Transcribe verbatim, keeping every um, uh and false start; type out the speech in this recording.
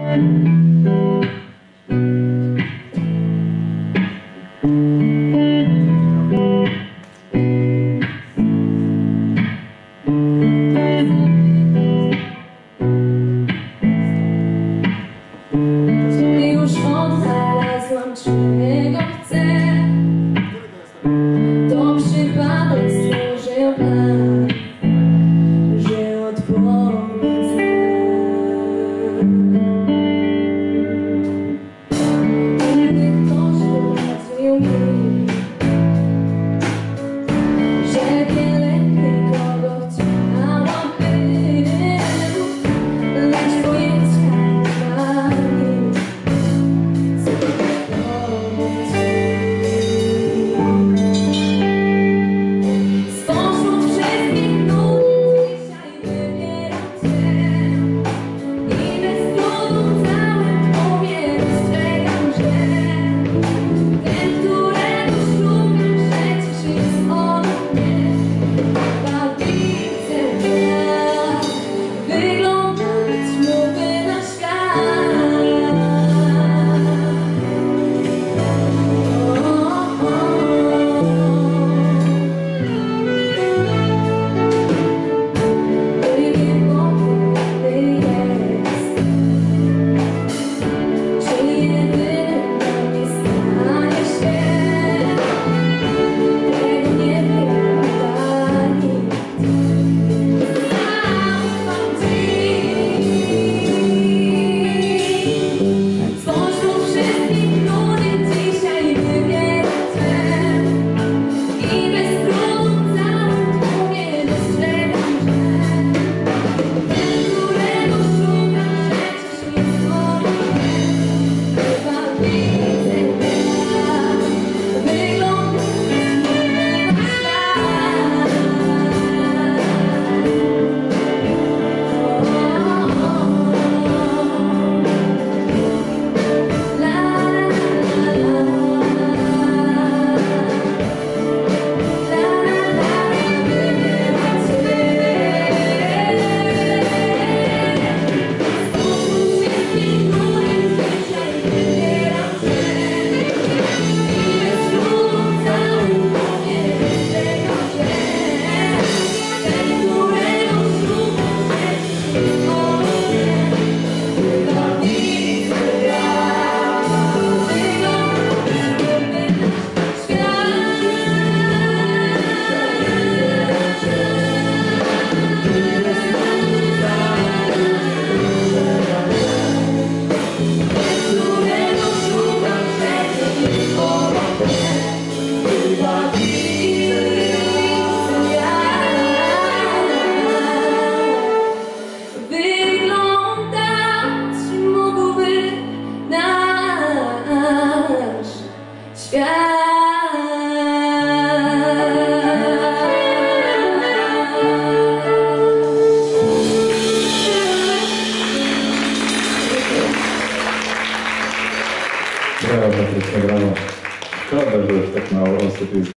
Już odnalazłam, czego chcę. To przypadek stworzył plan, że odpowiedz gdy ktoś pokazuje mi, że wiele kogo chciałabym, lecz pojęcia nie mam. Spośród wszystkich ludzi dzisiaj wybieram Cię i bez trudu całym tobie dostrzegam, że ten, którego szukam, przecież jest on mnie. Chyba widzę jak wyglądać mógłby na świat. Brawo, Patrycja, brawo. Szkoda, że już tak mało osób jest.